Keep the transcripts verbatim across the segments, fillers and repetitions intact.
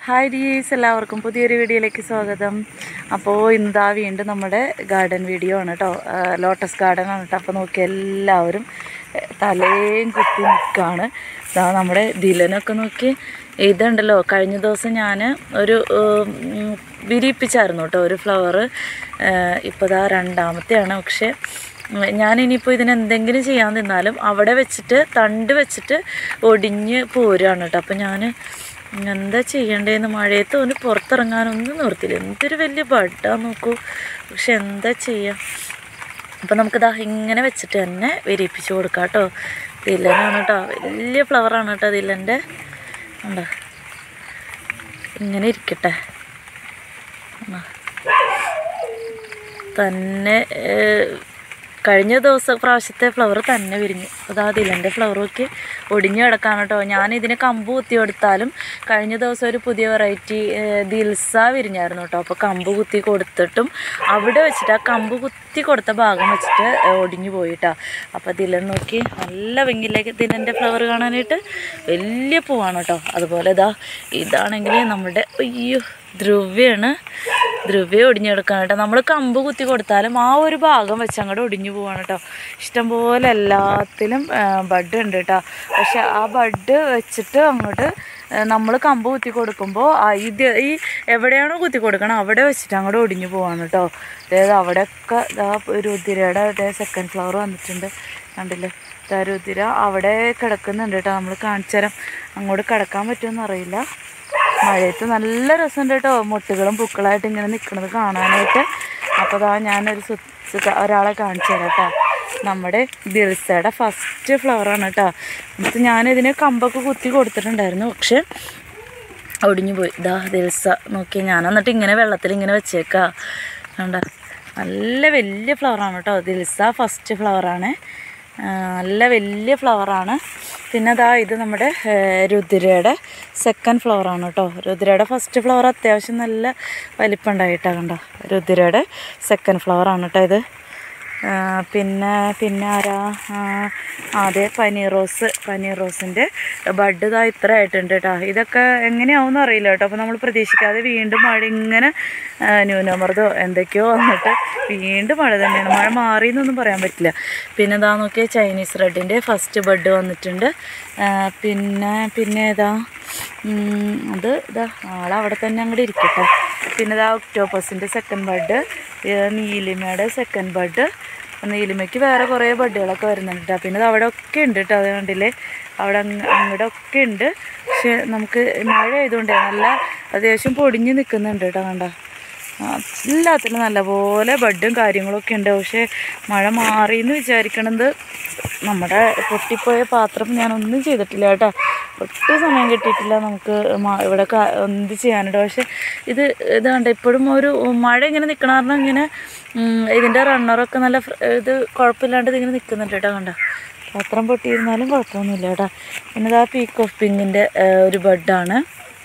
Hi ഡീസ്, എല്ലാവർക്കും പുതിയൊരു വീഡിയോയിലേക്ക് സ്വാഗതം. അപ്പോൾ ഇന്നാ വീണ്ടും നമ്മുടെ ഗാർഡൻ വീഡിയോ ആണ് കേട്ടോ. ലോട്ടസ് ഗാർഡൻ ആണ് കേട്ടോ. അപ്പോൾ നോക്കി എല്ലാവരും തലയും കുത്തി നിൽക്കുകയാണ്. ഇതാ നമ്മുടെ ദിലനൊക്കെ നോക്കി. ഇതുണ്ടല്ലോ, കഴിഞ്ഞ ദിവസം ഞാൻ ഒരു വിരിയിപ്പിച്ചായിരുന്നു കേട്ടോ ഒരു ഫ്ലവർ. ഇപ്പോൾ ഇതാ രണ്ടാമത്തെയാണ്. പക്ഷേ ഞാനിനിയിപ്പോൾ ഇതിനെന്തെങ്കിലും ചെയ്യാൻ നിന്നാലും അവിടെ വെച്ചിട്ട് തണ്ട് വെച്ചിട്ട് ഒടിഞ്ഞ് പോരുകയാണ് കേട്ടോ. അപ്പോൾ ഞാൻ എന്താ ചെയ്യേണ്ടതെന്ന് മഴയത്ത് ഒന്ന് പുറത്തിറങ്ങാനൊന്നും നിർത്തില്ല. എന്തൊരു വലിയ ബഡാന്ന് നോക്കൂ. പക്ഷെ എന്താ ചെയ്യുക. അപ്പം നമുക്കിതാ ഇങ്ങനെ വെച്ചിട്ട് തന്നെ വിരിയിപ്പിച്ച് കൊടുക്കാം കേട്ടോ. ദിലനാണ് കേട്ടോ, വലിയ ഫ്ലവറാണ് കേട്ടോ ദിലൻ്റെ. ഉണ്ടോ, ഇങ്ങനെ ഇരിക്കട്ടെ തന്നെ. കഴിഞ്ഞ ദിവസം പ്രാവശ്യത്തെ ഫ്ലവർ തന്നെ വിരിഞ്ഞു. അതാ ദിലൻ്റെ ഫ്ലവറൊക്കെ ഒടിഞ്ഞു കിടക്കാണ് കേട്ടോ. ഞാനിതിന് കമ്പ് കുത്തി കൊടുത്താലും കഴിഞ്ഞ ദിവസം ഒരു പുതിയ വെറൈറ്റി ദിൽസ വിരിഞ്ഞായിരുന്നു കേട്ടോ. അപ്പോൾ കമ്പ് കുത്തി കൊടുത്തിട്ടും അവിടെ വെച്ചിട്ട് ആ കമ്പ് കുത്തി കൊടുത്ത ഭാഗം വെച്ചിട്ട് ഒടിഞ്ഞു പോയിട്ടാ. അപ്പോൾ ദിലൻ നോക്കി നല്ല ഭംഗിയിലേക്ക് ദിലൻ്റെ ഫ്ലവർ കാണാനായിട്ട് വലിയ പൂവാണ് കേട്ടോ. അതുപോലെ ഇതാ ഇതാണെങ്കിൽ നമ്മുടെ അയ്യോ ധ്രുവ്യാണ്. ധ്രുവ്യ ഒടിഞ്ഞു കിടക്കാണ് കേട്ടോ. നമ്മൾ കമ്പ് കുത്തി കൊടുത്താലും ആ ഒരു ഭാഗം വെച്ച് അങ്ങോട്ട് ഒടിഞ്ഞു പോവാണ് കേട്ടോ. ഇഷ്ടംപോലെ എല്ലാത്തിലും ബഡ് ഉണ്ട് കേട്ടോ. പക്ഷെ ആ ബഡ് വെച്ചിട്ട് അങ്ങോട്ട് നമ്മൾ കമ്പ് കുത്തി കൊടുക്കുമ്പോൾ ഇത് ഈ എവിടെയാണോ കുത്തി കൊടുക്കണം അവിടെ വെച്ചിട്ട് അങ്ങോട്ട് ഒടിഞ്ഞു പോവാണ് കേട്ടോ. അതായത് അവിടെയൊക്കെ ഇതാ രുതിരയുടെ അതായത് സെക്കൻഡ് ഫ്ലവർ വന്നിട്ടുണ്ട്, കണ്ടില്ലേ. ഇതാ രുതിര അവിടെ കിടക്കുന്നുണ്ട് കേട്ടോ. നമ്മൾ കാണിച്ചു തരാം. അങ്ങോട്ട് കിടക്കാൻ പറ്റുമെന്ന് അറിയില്ല. മഴയത്ത് നല്ല രസമുണ്ട് കേട്ടോ, മുട്ടുകളും പൂക്കളായിട്ട് ഇങ്ങനെ നിൽക്കുന്നത് കാണാനായിട്ട്. അപ്പോൾ അതാ ഞാനൊരു സ്വിച്ച് ഒരാളെ കാണിച്ചു തരാം കേട്ടോ. നമ്മുടെ ദിൽസയുടെ ഫസ്റ്റ് ഫ്ലവറാണ് കേട്ടോ. എന്നിട്ട് ഞാനിതിന് കമ്പൊക്കെ കുത്തി കൊടുത്തിട്ടുണ്ടായിരുന്നു, പക്ഷെ ഒടിഞ്ഞു പോയി. ഇതാ ദിൽസ നോക്കി. ഞാൻ എന്നിട്ട് ഇങ്ങനെ വെള്ളത്തിൽ ഇങ്ങനെ വെച്ചേക്കാം കണ്ടോ. നല്ല വലിയ ഫ്ലവറാണ് കേട്ടോ. ദിൽസ ഫസ്റ്റ് ഫ്ലവറാണ്, നല്ല വലിയ ഫ്ലവറാണ്. പിന്നെ അതാ ഇത് നമ്മുടെ രുതിരയുടെ സെക്കൻഡ് ഫ്ലവറാണ് കേട്ടോ. രുതിരയുടെ ഫസ്റ്റ് ഫ്ലവർ അത്യാവശ്യം നല്ല വലിപ്പം ഉണ്ടായിട്ടാണ് കണ്ടോ. രുതിരയുടെ സെക്കൻഡ് ഫ്ലവറാണ് കേട്ടോ ഇത്. പിന്നെ പിന്നെ ആരാ അതെ പനീർ റോസ്. പനീർ റോസിൻ്റെ ബഡ് ഇതാ ഇത്ര ആയിട്ടുണ്ട് കേട്ടോ. ഇതൊക്കെ എങ്ങനെയാവുമെന്ന് അറിയില്ല കേട്ടോ. അപ്പോൾ നമ്മൾ പ്രതീക്ഷിക്കാതെ വീണ്ടും മഴ ഇങ്ങനെ ന്യൂനമർദ്ദമോ എന്തൊക്കെയോ വന്നിട്ട് വീണ്ടും മഴ തന്നെയാണ്. മഴ മാറിയെന്നൊന്നും പറയാൻ പറ്റില്ല. പിന്നെ ഇതാ നോക്കിയാൽ ചൈനീസ് റെഡിൻ്റെ ഫസ്റ്റ് ബഡ് വന്നിട്ടുണ്ട്. പിന്നെ പിന്നെ ഇതാ അത് ഇതാ ആളവിടെ തന്നെ അങ്ങോട്ട് ഇരിക്കട്ടെ. പിന്നെ ഇതാ ഒക്ടോപ്പസിൻ്റെ സെക്കൻഡ് ബഡ്, നീലിമയുടെ സെക്കൻഡ് ബഡ്. നീലിമയ്ക്ക് വേറെ കുറേ ബഡുകളൊക്കെ വരുന്നുണ്ട് കേട്ടോ. പിന്നെ ഇത് അവിടെ ഒക്കെ ഉണ്ട് കേട്ടോ. അത് കണ്ടില്ലേ, അവിടെ അങ്ങോട്ട് ഒക്കെ ഉണ്ട്. പക്ഷെ നമുക്ക് മഴ ആയതുകൊണ്ടേ നല്ല അത്യാവശ്യം പൊടിഞ്ഞ് നിൽക്കുന്നുണ്ട് കേട്ടോ. കണ്ടോ, എല്ലാത്തിലും നല്ലപോലെ ബഡും കാര്യങ്ങളൊക്കെ ഉണ്ട്. പക്ഷേ മഴ മാറിയെന്ന് വിചാരിക്കണത് നമ്മുടെ പൊട്ടിപ്പോയ പാത്രം ഞാനൊന്നും ചെയ്തിട്ടില്ല കേട്ടോ. ഒട്ടും സമയം കിട്ടിയിട്ടില്ല നമുക്ക് ഇവിടെ എന്ത് ചെയ്യാനുണ്ട്. പക്ഷെ ഇത് ഇത് കണ്ട ഇപ്പോഴും ഒരു മഴ ഇങ്ങനെ നിൽക്കണ കാരണം ഇങ്ങനെ ഇതിൻ്റെ റണ്ണറൊക്കെ നല്ല ഇത് കുഴപ്പമില്ലാണ്ട് ഇതിങ്ങനെ നിൽക്കുന്നുണ്ട് കേട്ടോ. കണ്ട പാത്രം പൊട്ടിയിരുന്നാലും കുഴപ്പമൊന്നുമില്ല കേട്ടോ. പിന്നെ ഇതാ പീക്ക് ഓഫ് പിങ്കിൻ്റെ ഒരു ബഡാണ്.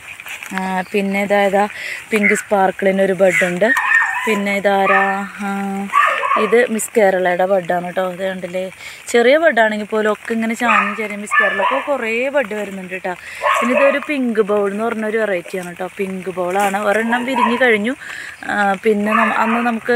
പിന്നെ ഇതാ ഇതാ പിങ്ക് സ്പാർക്കിളിൻ്റെ ഒരു ബഡുണ്ട്. പിന്നെ ഇതാരാ ഇത് മിസ് കേരളയുടെ ബഡാണ് കേട്ടോ. അത് കണ്ടില്ലേ, ചെറിയ ബഡാണെങ്കിൽ പോലും ഒക്കെ ഇങ്ങനെ ചാഞ്ഞ് ചെറിയ മിസ് കേരളൊക്കെ കുറേ ബഡ് വരുന്നുണ്ട് കേട്ടോ. പിന്നെ ഇതൊരു പിങ്ക് ബൗൾ എന്ന് പറഞ്ഞൊരു വെറൈറ്റിയാണ് കേട്ടോ. പിങ്ക് ബൗളാണ്. ഒരെണ്ണം വിരിഞ്ഞ് കഴിഞ്ഞു. പിന്നെ അന്ന് നമുക്ക്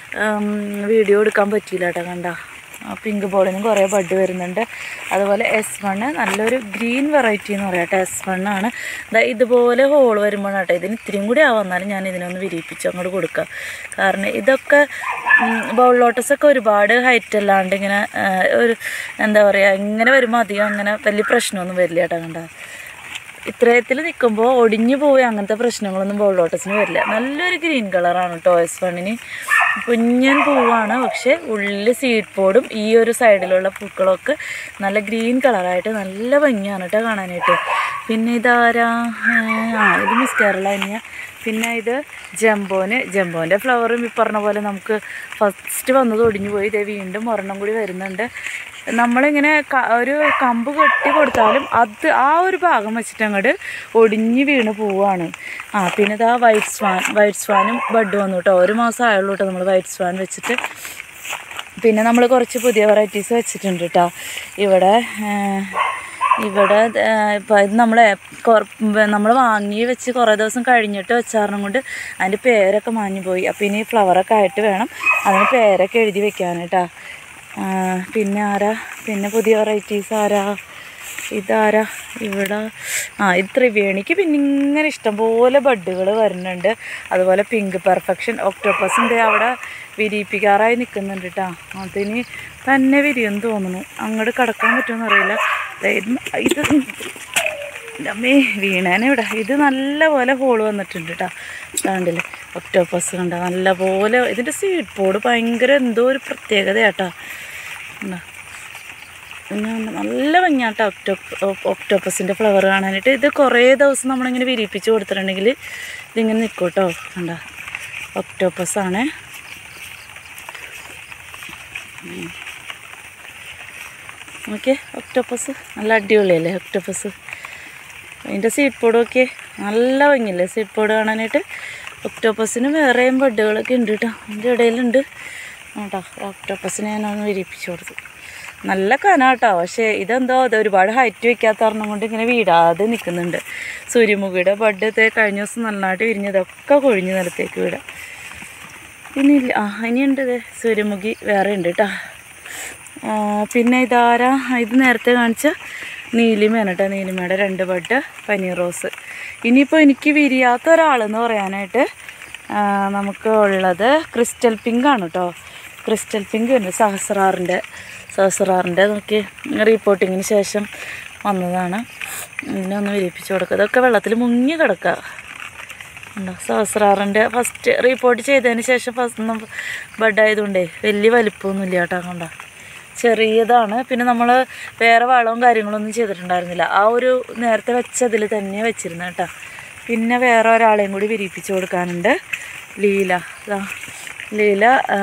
വീഡിയോ എടുക്കാൻ പറ്റിയില്ല കേട്ടോ. കണ്ട പിങ്ക് ബോളിനും കുറേ ബഡ് വരുന്നുണ്ട്. അതുപോലെ എസ് വണ്ണ് നല്ലൊരു ഗ്രീൻ വെറൈറ്റി എന്ന് പറയാം കേട്ടോ. എസ് വണ്ണാണ്. ഇതുപോലെ ഹോൾ വരുമ്പോഴാണ് കേട്ടോ. ഇതിന് ഇത്രയും കൂടി ആവുന്നാലും ഞാൻ ഇതിനൊന്ന് വിരിയിപ്പിച്ച് അങ്ങോട്ട് കൊടുക്കുക. കാരണം ഇതൊക്കെ ബൗൾ ലോട്ടസൊക്കെ ഒരുപാട് ഹൈറ്റ് അല്ലാണ്ട് ഇങ്ങനെ ഒരു എന്താ പറയുക, ഇങ്ങനെ വരുമ്പോൾ അധികം അങ്ങനെ വലിയ പ്രശ്നമൊന്നും വരില്ല കേട്ടോ. കണ്ടോ, ഇത്രയത്തിൽ നിൽക്കുമ്പോൾ ഒടിഞ്ഞു പോയി അങ്ങനത്തെ പ്രശ്നങ്ങളൊന്നും ബൗൾ ലോട്ടസിന് വരില്ല. നല്ലൊരു ഗ്രീൻ കളറാണ് കേട്ടോ എസ് വണ്ണിന്. കുഞ്ഞൻ പൂവാണ്, പക്ഷേ ഉള്ളിൽ സീഡ് പോഡും ഈ ഒരു സൈഡിലുള്ള പൂക്കളൊക്കെ നല്ല ഗ്രീൻ കളറായിട്ട് നല്ല ഭംഗിയാണ് കേട്ടോ കാണാനായിട്ട്. പിന്നെ ഇതാരാ ആ ഇത് മിസ് കേരള തന്നെയാണ്. പിന്നെ ഇത് ജംബോന്. ജംബോൻ്റെ ഫ്ലവറും ഈ പറഞ്ഞ പോലെ നമുക്ക് ഫസ്റ്റ് വന്നത് ഒടിഞ്ഞു പോയി. ഇതേ വീണ്ടും ഒരെണ്ണം കൂടി വരുന്നുണ്ട്. നമ്മളിങ്ങനെ ഒരു കമ്പ് കെട്ടി കൊടുത്താലും അത് ആ ഒരു ഭാഗം വെച്ചിട്ട് അങ്ങോട്ട് ഒടിഞ്ഞ് വീണ് പോവാണ്. ആ പിന്നെ ഇതാ വൈറ്റ് സ്വാൻ. വൈറ്റ് സ്വാനും ബഡ് വന്നു കേട്ടോ. ഒരു മാസം ആയുള്ളൂ കേട്ടോ നമ്മൾ വൈറ്റ് സ്വാൻ വെച്ചിട്ട്. പിന്നെ നമ്മൾ കുറച്ച് പുതിയ വെറൈറ്റീസ് വെച്ചിട്ടുണ്ട് കേട്ടോ ഇവിടെ. ഇവിടെ ഇപ്പം ഇത് നമ്മൾ നമ്മൾ വാങ്ങി വെച്ച് കുറേ ദിവസം കഴിഞ്ഞിട്ട് വെച്ചാരണം കൊണ്ട് അതിൻ്റെ പേരൊക്കെ മാഞ്ഞു പോയി. അപ്പോൾ ഇനി ഫ്ലവറൊക്കെ ആയിട്ട് വേണം അതിന് പേരൊക്കെ എഴുതി വെക്കാനായിട്ടാ. പിന്നെ ആരാ പിന്നെ പുതിയ വെറൈറ്റീസ് ആരാ ഇതാരാ ഇവിടെ ആ ഇത് ത്രിവേണിക്ക് പിന്നെ ഇങ്ങനെ ഇഷ്ടംപോലെ ബഡ്ഡുകൾ വരുന്നുണ്ട്. അതുപോലെ പിങ്ക് പെർഫെക്ഷൻ ഒക്ടോപ്പസിൻ്റെ അവിടെ വിരിയിപ്പിക്കാറായി നിൽക്കുന്നുണ്ട് കേട്ടോ. അതിന് തന്നെ വിരിയെന്ന് തോന്നുന്നു. അങ്ങോട്ട് കടക്കാൻ പറ്റുമെന്ന് അറിയില്ല. ഇത് അമ്മേ വീണേനെ ഇവിടെ ഇത് നല്ല പോലെ ഹോള് വന്നിട്ടുണ്ട് കേട്ടോ. കണ്ടില്ലേ ഒക്ടോപ്പസ് കണ്ട നല്ല പോലെ. ഇതിൻ്റെ സീഡ് പോഡ് ഭയങ്കര എന്തോ ഒരു പ്രത്യേകത കേട്ടോ. ഉണ്ടോ പിന്നെ നല്ല ഭംഗിയാട്ടോ ഒക്ടോ ഒക്ടോപ്പസിൻ്റെ ഫ്ലവർ കാണാനായിട്ട്. ഇത് കുറേ ദിവസം നമ്മളിങ്ങനെ വിരിയിപ്പിച്ച് കൊടുത്തിട്ടുണ്ടെങ്കിൽ ഇതിങ്ങനെ നിൽക്കും കേട്ടോ. കണ്ട ഒക്ടോപ്പസാണ്. ഓക്കെ ഒക്ടോപ്പസ് നല്ല അടിപൊളിയല്ലേ ഒക്ടോപ്പസ്. അതിൻ്റെ സീഡ് പോഡൊക്കെ നല്ല ഭംഗിയില്ലേ സീഡ് പോഡ് കാണാനായിട്ട്. ഒക്ടോപ്പസിന് വേറെയും ബഡ്ഡുകളൊക്കെ ഉണ്ട് കേട്ടോ. അതിൻ്റെ ഇടയിലുണ്ട് കേട്ടോ. ഒക്ടോപ്പസിനെ ഞാനൊന്ന് വിരിയിപ്പിച്ച് കൊടുത്തു. നല്ല കനാട്ടോ. പക്ഷേ ഇതെന്തോ അത് ഒരുപാട് ഹൈറ്റ് വയ്ക്കാത്ത കാരണം കൊണ്ട് ഇങ്ങനെ വീടാതെ നിൽക്കുന്നുണ്ട്. സൂര്യമുഖിയുടെ ബഡ് കഴിഞ്ഞ ദിവസം നന്നായിട്ട് വിരിഞ്ഞതൊക്കെ കൊഴിഞ്ഞ് നിലത്തേക്ക് വീടാം. പിന്നെ ഇല്ല ആ ഇനിയുണ്ട് ഇത് സൂര്യമുഖി വേറെ ഉണ്ട് കേട്ടോ. പിന്നെ ഇതാരാ ഇത് നേരത്തെ കാണിച്ച നീലിമയാണ് കേട്ടോ. നീലിമയുടെ രണ്ട് ബഡ് പനീർ റോസ്. ഇനിയിപ്പോൾ എനിക്ക് വിരിയാത്ത ഒരാളെന്ന് പറയാനായിട്ട് നമുക്ക് ഉള്ളത് ക്രിസ്റ്റൽ പിങ്ക് ആണ് കേട്ടോ. ക്രിസ്റ്റൽ പിങ്ക് ഉണ്ട് സഹസ്രാറിൻ്റെ സഹസ്രാറിൻ്റെ നോക്കി റിപ്പോർട്ടിങ്ങിന് ശേഷം വന്നതാണ്. ഇതിനെ ഒന്ന് വിരിയിപ്പിച്ച് കൊടുക്കുക. ഇതൊക്കെ വെള്ളത്തിൽ മുങ്ങി കിടക്കുക ഉണ്ടോ. സഹസ്രാറിൻ്റെ ഫസ്റ്റ് റിപ്പോർട്ട് ചെയ്തതിന് ശേഷം ഫസ്റ്റ് ബഡായതുകൊണ്ടേ വലിയ വലിപ്പമൊന്നുമില്ല കേട്ടോ. കണ്ടോ ചെറിയതാണ്. പിന്നെ നമ്മൾ വേറെ വളവും കാര്യങ്ങളൊന്നും ചെയ്തിട്ടുണ്ടായിരുന്നില്ല. ആ ഒരു നേരത്തെ വെച്ചതിൽ തന്നെ വെച്ചിരുന്നു കേട്ടോ. പിന്നെ വേറെ ഒരാളെയും കൂടി വിരിയിപ്പിച്ച് കൊടുക്കാനുണ്ട്. ലീല ലീല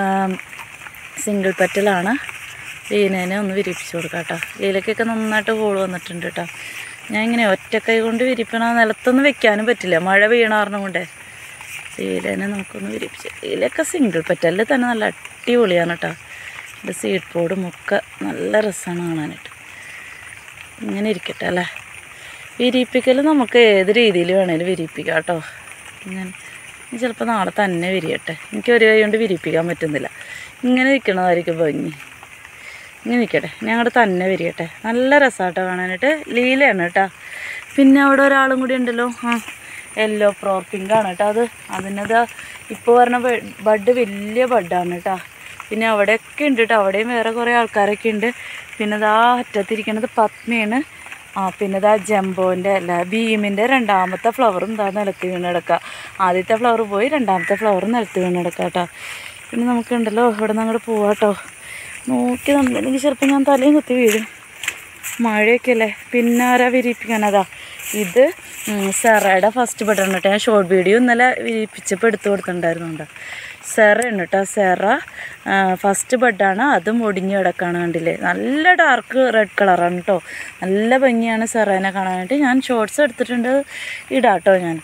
സിംഗിൾ പെറ്റലാണ്. ലീലേനെ ഒന്ന് വിരിയിപ്പിച്ച് കൊടുക്കാം കേട്ടോ. ലീലക്കൊക്കെ നന്നായിട്ട് ഹോൾ വന്നിട്ടുണ്ട് കേട്ടോ. ഞാൻ ഇങ്ങനെ ഒറ്റക്കൈ കൊണ്ട് വിരിപ്പിക്കണ നിലത്തൊന്നും വെക്കാനും പറ്റില്ല മഴ വീണ കാരണം കൊണ്ടേ. ലീലേനെ നമുക്കൊന്ന് വിരിപ്പിച്ച് ലീലയൊക്കെ സിംഗിൾ പെറ്റലിൽ തന്നെ നല്ല അടിപൊളിയാണ് കേട്ടോ. ഇത് സീഡ് പോഡും ഒക്കെ നല്ല രസമാണ് കാണാനായിട്ട്. ഇങ്ങനെ ഇരിക്കട്ടെ അല്ലേ. വിരിയിപ്പിക്കൽ നമുക്ക് ഏത് രീതിയിൽ വേണേലും വിരിയിപ്പിക്കാം കേട്ടോ. ഇങ്ങനെ ചിലപ്പോൾ നാളെ തന്നെ വിരിയട്ടെ. എനിക്ക് ഒരു കൈ കൊണ്ട് വിരിയിപ്പിക്കാൻ പറ്റുന്നില്ല. ഇങ്ങനെ നിൽക്കണതായിരിക്കും ഭംഗി. ഇങ്ങനെ നിൽക്കട്ടെ ഞങ്ങളുടെ തന്നെ വിരിയട്ടെ. നല്ല രസമാട്ടോ കാണാനായിട്ട്. ലീലയാണ് കേട്ടോ. പിന്നെ അവിടെ ഒരാളും കൂടി ഉണ്ടല്ലോ. ആ യെല്ലോ പ്രോ പിങ്കാണ് കേട്ടോ. അത് അതിനത് ഇപ്പോൾ പറഞ്ഞ ബഡ് വലിയ ബഡാണ് കേട്ടോ. പിന്നെ അവിടെയൊക്കെ ഉണ്ട് കേട്ടോ. അവിടെയും വേറെ കുറേ ആൾക്കാരൊക്കെ ഉണ്ട്. പിന്നെ ഇതാ അറ്റത്തിരിക്കണത് പത്മയാണ്. ആ പിന്നെ ഇതാ ജംബോൻ്റെ അല്ല ഭീമിൻ്റെ രണ്ടാമത്തെ ഫ്ലവറും ഇതാ നിലത്ത് വീണ് കിടക്കുക. ആദ്യത്തെ ഫ്ലവർ പോയി രണ്ടാമത്തെ ഫ്ലവർ നിലത്ത് വീണ് കിടക്കുക കേട്ടോ. പിന്നെ നമുക്കുണ്ടല്ലോ ഇവിടെ നിന്ന് അങ്ങോട്ട് പോവാം കേട്ടോ. നോക്കി നമുക്ക് ചിലപ്പോൾ ഞാൻ തലയും കുത്തി വീഴും. മഴയൊക്കെ അല്ലേ. പിന്നെ ആരാ വിരിയിപ്പിക്കാനതാ ഇത് സെറയുടെ ഫസ്റ്റ് ബട്ടൺ കേട്ടോ. ഞാൻ ഷോർട്ട് വീഡിയോ ഇന്നലെ വിരിയിപ്പിച്ചപ്പോൾ എടുത്തു കൊടുത്തിട്ടുണ്ടായിരുന്നുണ്ട്. സെറയാണ് കേട്ടോ. സെറ ഫസ്റ്റ് ബഡാണ്. അതും ഒടിഞ്ഞ് കിടക്കാണ് കണ്ടില്ലേ. നല്ല ഡാർക്ക് റെഡ് കളറാണ് കേട്ടോ. നല്ല ഭംഗിയാണ് സെറേനെ കാണാനായിട്ട്. ഞാൻ ഷോർട്ട്സ് എടുത്തിട്ടുണ്ട് ഇടാം കേട്ടോ ഞാൻ.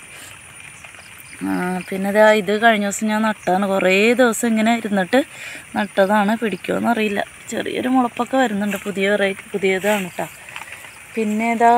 പിന്നെ ഇതാ ഇത് കഴിഞ്ഞ ദിവസം ഞാൻ നട്ടതാണ്. കുറേ ദിവസം ഇങ്ങനെ ഇരുന്നിട്ട് നട്ടതാണ്. പിടിക്കുമോയെന്ന് അറിയില്ല. ചെറിയൊരു മുളപ്പൊക്കെ വരുന്നുണ്ട്. പുതിയ വെറൈറ്റി പുതിയതാണ് കേട്ടോ. പിന്നെ ഇതാ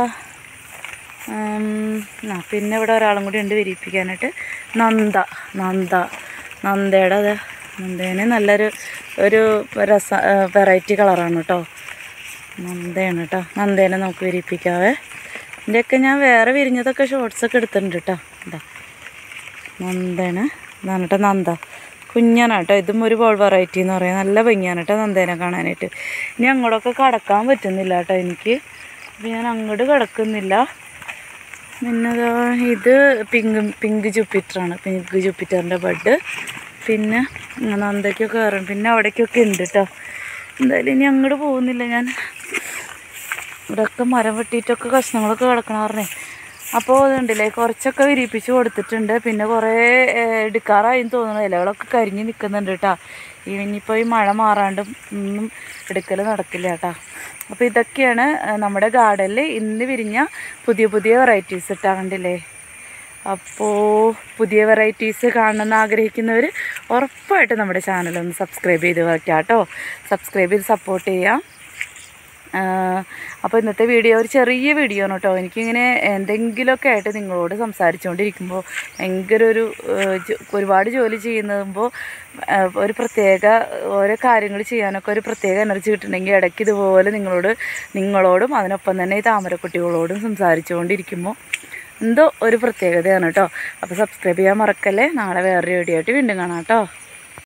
ആ പിന്നെ ഇവിടെ ഒരാളും കൂടി ഉണ്ട് വിരിയിപ്പിക്കാനായിട്ട്. നന്ദ നന്ദ നന്ദയുടെ അതെ നന്ദേനെ നല്ലൊരു ഒരു രസ വെറൈറ്റി കളറാണ് കേട്ടോ. നന്ദയാണ് കേട്ടോ. നന്ദേനെ നമുക്ക് വിരിയിപ്പിക്കാവേ. ഇതിൻ്റെയൊക്കെ ഞാൻ വേറെ വിരിഞ്ഞതൊക്കെ ഷോർട്ട്സൊക്കെ എടുത്തിട്ടുണ്ട് കേട്ടോ. എന്താ നന്ദേനെ ഇതാണ് കേട്ടോ. നന്ദ കുഞ്ഞാണ് കേട്ടോ. ഇതും ഒരു ബോൾ വെറൈറ്റി എന്ന് പറയാം. നല്ല ഭംഗിയാണ് കേട്ടോ നന്ദേനെ കാണാനായിട്ട്. ഇനി അങ്ങോട്ടൊക്കെ കടക്കാൻ പറ്റുന്നില്ല കേട്ടോ എനിക്ക്. അപ്പം ഞാൻ അങ്ങോട്ട് കിടക്കുന്നില്ല. പിന്നെ ഇത് പിങ്ക് പിങ്ക് ജൂപ്പിറ്ററാണ്. പിങ്ക് ജൂപ്പിറ്ററിൻ്റെ ബഡ്. പിന്നെ നന്ദയ്ക്കൊക്കെ കയറും. പിന്നെ അവിടേക്കൊക്കെ ഉണ്ട് കേട്ടോ. എന്തായാലും ഇനി അങ്ങോട്ട് പോകുന്നില്ല ഞാൻ. ഇവിടെയൊക്കെ മരം വെട്ടിയിട്ടൊക്കെ കഷ്ണങ്ങളൊക്കെ കിടക്കണമായിരുന്നേ. അപ്പോൾ അതുണ്ടല്ലേ കുറച്ചൊക്കെ വിരിയിപ്പിച്ച് കൊടുത്തിട്ടുണ്ട്. പിന്നെ കുറേ എടുക്കാറായി തോന്നുന്നു. ഇലകളൊക്കെ കരിഞ്ഞ് നിൽക്കുന്നുണ്ട് കേട്ടോ. ഇനിയിപ്പോൾ ഈ മഴ മാറാണ്ടും ഒന്നും എടുക്കൽ നടക്കില്ല കേട്ടോ. അപ്പോൾ ഇതൊക്കെയാണ് നമ്മുടെ ഗാർഡനിൽ ഇന്ന് വിരിഞ്ഞ പുതിയ പുതിയ വെറൈറ്റീസ് ഇട്ടാ കണ്ടില്ലേ. അപ്പോൾ പുതിയ വെറൈറ്റീസ് കാണണമെന്ന് ആഗ്രഹിക്കുന്നവർ ഉറപ്പായിട്ട് നമ്മുടെ ചാനലൊന്ന് സബ്സ്ക്രൈബ് ചെയ്ത് വയ്ക്കാം കേട്ടോ. സബ്സ്ക്രൈബ് ചെയ്ത് സപ്പോർട്ട് ചെയ്യാം. അപ്പോൾ ഇന്നത്തെ വീഡിയോ ഒരു ചെറിയ വീഡിയോ ആണ് കേട്ടോ. എനിക്കിങ്ങനെ എന്തെങ്കിലുമൊക്കെ ആയിട്ട് നിങ്ങളോട് സംസാരിച്ചുകൊണ്ടിരിക്കുമ്പോൾ ഭയങ്കര ഒരു ഒരുപാട് ജോലി ചെയ്യുമ്പോൾ ഒരു പ്രത്യേക ഓരോ കാര്യങ്ങൾ ചെയ്യാനൊക്കെ ഒരു പ്രത്യേക എനർജി കിട്ടുന്നുണ്ടെങ്കിൽ ഇടയ്ക്ക് ഇതുപോലെ നിങ്ങളോട് നിങ്ങളോടും അതിനൊപ്പം തന്നെ ഈ താമരക്കുട്ടികളോടും സംസാരിച്ചുകൊണ്ടിരിക്കുമ്പോൾ എന്തോ ഒരു പ്രത്യേകതയാണ് കേട്ടോ. അപ്പോൾ സബ്സ്ക്രൈബ് ചെയ്യാൻ മറക്കല്ലേ. നാളെ വേറൊരു വീഡിയോ ആയിട്ട് വീണ്ടും കാണാം കേട്ടോ.